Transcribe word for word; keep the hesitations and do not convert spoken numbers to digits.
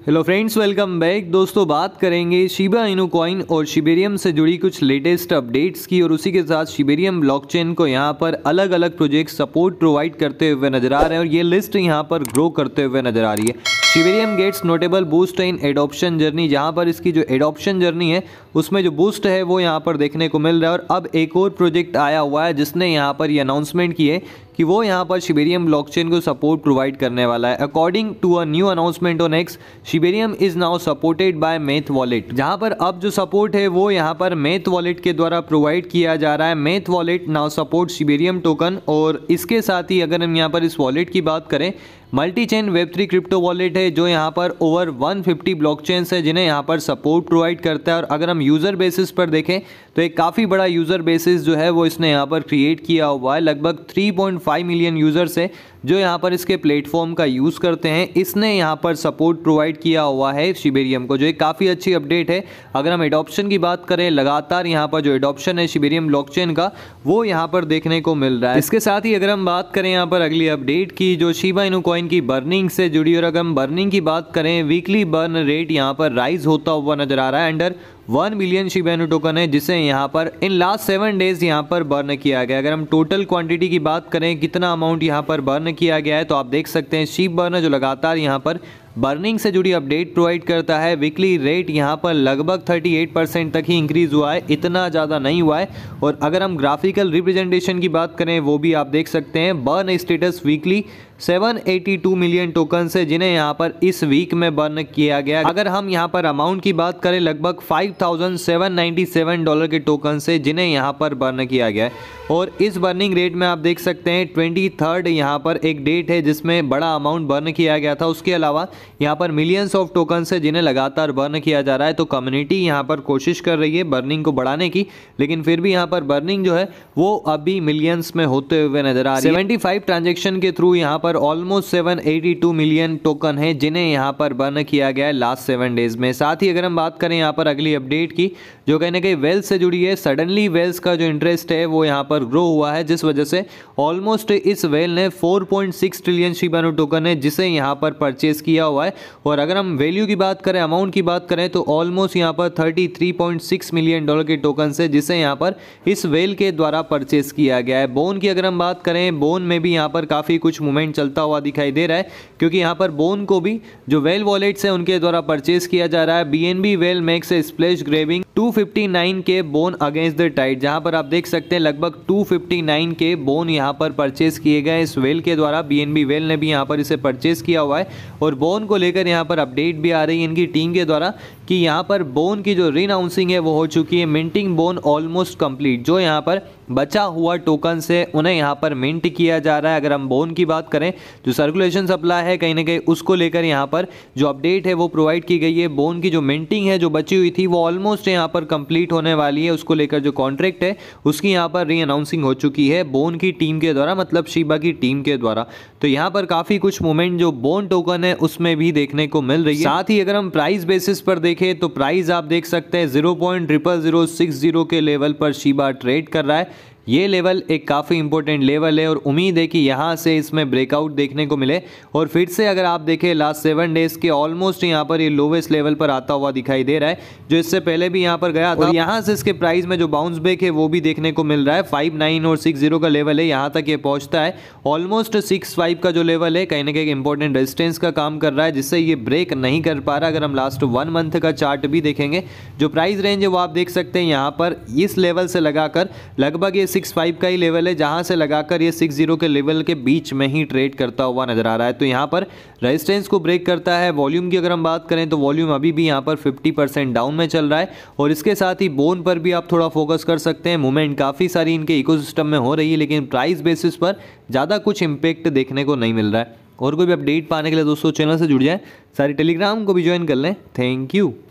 Hello friends, welcome back. दोस्तों बात करेंगे शिबा इनू कॉइन और शिबेरियम से जुड़ी कुछ लेटेस्ट अपडेट्स की और उसी के साथ शिबेरियम ब्लॉकचेन को यहाँ पर अलग अलग प्रोजेक्ट सपोर्ट प्रोवाइड करते हुए नजर आ रहे हैं और ये लिस्ट यहाँ पर ग्रो करते हुए नजर आ रही है। Shibarium gets notable boost in adoption journey, जहाँ पर इसकी जो एडॉप्शन जर्नी है उसमें जो बूस्ट है वो यहाँ पर देखने को मिल रहा है। और अब एक और प्रोजेक्ट आया हुआ है जिसने यहाँ पर ये अनाउंसमेंट की है कि वो यहाँ पर शिबेरियम ब्लॉकचेन को सपोर्ट प्रोवाइड करने वाला है। According to a new announcement on X, Shibarium is now supported by Math wallet, जहाँ पर अब जो सपोर्ट है वो यहाँ पर मेथ वॉलेट के द्वारा प्रोवाइड किया जा रहा है। Math wallet now support Shibarium token. और इसके साथ ही अगर हम यहाँ पर इस वॉलेट की बात करें, multi chain web three crypto wallet है जो यहाँ पर ओवर एक सौ पचास ब्लॉकचेन्स है जिन्हें यहाँ पर सपोर्ट प्रोवाइड करता है। और अगर हम यूज़र बेसिस पर देखें तो एक काफ़ी बड़ा यूज़र बेसिस जो है वो इसने यहाँ पर क्रिएट किया हुआ है। लगभग तीन पॉइंट पाँच मिलियन यूज़र्स है जो यहाँ पर इसके प्लेटफॉर्म का यूज़ करते हैं। इसने यहाँ पर सपोर्ट प्रोवाइड किया हुआ है शिबेरियम को, जो एक काफ़ी अच्छी अपडेट है। अगर हम एडॉप्शन की बात करें, लगातार यहाँ पर जो एडॉप्शन है शिबेरियम ब्लॉकचेन का वो यहाँ पर देखने को मिल रहा है। इसके साथ ही अगर हम बात करें यहाँ पर अगली अपडेट की, जो शिबा इनू कॉइन की बर्निंग से जुड़ी, और अगर हम बर्निंग की बात करें, वीकली बर्न रेट यहाँ पर राइज होता हुआ नजर आ रहा है। Under one million Shiba Inu token है जिसे यहाँ पर इन लास्ट सेवन डेज यहाँ पर बर्न किया गया। अगर हम टोटल क्वांटिटी की बात करें, कितना अमाउंट यहाँ पर बर्न किया गया है, तो आप देख सकते हैं शीप बर्नर जो लगातार यहाँ पर बर्निंग से जुड़ी अपडेट प्रोवाइड करता है। वीकली रेट यहाँ पर लगभग अड़तीस परसेंट तक ही इंक्रीज हुआ है, इतना ज़्यादा नहीं हुआ है। और अगर हम ग्राफिकल रिप्रेजेंटेशन की बात करें वो भी आप देख सकते हैं। बर्न स्टेटस वीकली सात सौ बयासी मिलियन टोकन है जिन्हें यहाँ पर इस वीक में बर्न किया गया। अगर हम यहाँ पर अमाउंट की बात करें, लगभग पाँच हज़ार सात सौ सत्तानवे डॉलर के टोकन है जिन्हें यहाँ पर बर्न किया गया है। और इस बर्निंग रेट में आप देख सकते हैं ट्वेंटी थर्ड यहाँ पर एक डेट है जिसमें बड़ा अमाउंट बर्न किया गया था। उसके अलावा यहाँ पर मिलियंस ऑफ टोकन्स है जिन्हें लगातार बर्न किया जा रहा है। तो कम्युनिटी यहाँ पर कोशिश कर रही है बर्निंग को बढ़ाने की, लेकिन फिर भी यहाँ पर बर्निंग जो है वो अभी मिलियंस में होते हुए नजर आ रही है। पचहत्तर ट्रांजेक्शन के थ्रू यहाँ पर ऑलमोस्ट सात सौ बयासी मिलियन टोकन है जिन्हें यहाँ पर बर्न किया गया है लास्ट सेवन डेज में। साथ ही अगर हम बात करें यहाँ पर अगली अपडेट की, जो कहीं ना कहीं वेल्थ से जुड़ी है, सडनली वेल्थ का जो इंटरेस्ट है वो यहाँ पर ग्रो हुआ है, जिस वजह से ऑलमोस्ट इस वेल ने चार पॉइंट छह ट्रिलियन शिबा इनू टोकन है जिसे यहाँ पर परचेज किया हुआ है। और अगर हम वैल्यू की बात करें, अमाउंट की बात करें, तो ऑलमोस्ट यहाँ पर तैंतीस पॉइंट छह मिलियन डॉलर के टोकन है जिसे यहाँ पर इस वेल के द्वारा परचेज किया गया है। बोन की अगर हम बात करें, बोन में भी यहाँ पर काफ़ी कुछ मूवमेंट चलता हुआ दिखाई दे रहा है, क्योंकि यहाँ पर बोन को भी जो वेल वॉलेट्स है उनके द्वारा परचेज किया जा रहा है। BNB whale makes a splash grabbing दो सौ उनसठ के बोन अगेंस्ट द टाइड, जहां पर आप देख सकते हैं लगभग दो सौ उनसठ के बोन यहां पर परचेज किए गए इस वेल के द्वारा। बीएनबी वेल ने भी यहां पर इसे परचेज किया हुआ है। और बोन को लेकर यहां पर अपडेट भी आ रही है इनकी टीम के द्वारा कि यहां पर बोन की जो रीनाउंसिंग है वो हो चुकी है। मिंटिंग बोन ऑलमोस्ट कंप्लीट, जो यहां पर बचा हुआ टोकन से उन्हें यहां पर मिंट किया जा रहा है। अगर हम बोन की बात करें, जो सर्कुलेशन सप्लाई है कहीं ना कहीं उसको लेकर यहां पर जो अपडेट है वो प्रोवाइड की गई है। बोन की जो मिंटिंग है जो बची हुई थी वो ऑलमोस्ट यहां पर कंप्लीट होने वाली है। उसको लेकर जो कॉन्ट्रैक्ट है उसकी यहां पर री अनाउंसिंग हो चुकी है बोन की टीम के द्वारा, मतलब शिबा की टीम के द्वारा। तो यहां पर काफी कुछ मूवमेंट जो बोन टोकन है उसमें भी देखने को मिल रही है। साथ ही अगर हम प्राइस बेसिस पर देखें तो प्राइस आप देख सकते हैं zero point triple zero six zero के लेवल पर शिबा ट्रेड कर रहा है। ये लेवल एक काफ़ी इंपॉर्टेंट लेवल है और उम्मीद है कि यहाँ से इसमें ब्रेकआउट देखने को मिले। और फिर से अगर आप देखें लास्ट सेवन डेज के ऑलमोस्ट यहाँ पर ये लोवेस्ट लेवल पर आता हुआ दिखाई दे रहा है, जो इससे पहले भी यहाँ पर गया था। और यहाँ से इसके प्राइस में जो बाउंस बैक है वो भी देखने को मिल रहा है। फाइव नाइन और सिक्स जीरो का लेवल है, यहाँ तक ये पहुँचता है। ऑलमोस्ट सिक्स फाइव का जो लेवल है कहीं ना कहीं इंपॉर्टेंट रेजिस्टेंस का काम कर रहा है, जिससे ये ब्रेक नहीं कर पा रहा। अगर हम लास्ट वन मंथ का चार्ट भी देखेंगे, जो प्राइस रेंज है वो आप देख सकते हैं यहाँ पर इस लेवल से लगाकर लगभग ये सिक्स फाइव का ही लेवल है, जहां से लगाकर ये सिक्स जीरो के लेवल के बीच में ही ट्रेड करता हुआ नजर आ रहा है। तो यहां पर रेजिस्टेंस को ब्रेक करता है। वॉल्यूम की अगर हम बात करें तो वॉल्यूम अभी भी यहां पर पचास परसेंट डाउन में चल रहा है। और इसके साथ ही बोन पर भी आप थोड़ा फोकस कर सकते हैं। मूवमेंट काफ़ी सारी इनके इकोसिस्टम में हो रही है, लेकिन प्राइस बेसिस पर ज़्यादा कुछ इंपैक्ट देखने को नहीं मिल रहा है। और कोई भी अपडेट पाने के लिए दोस्तों चैनल से जुड़ जाए, सारी टेलीग्राम को भी ज्वाइन कर लें। Thank you.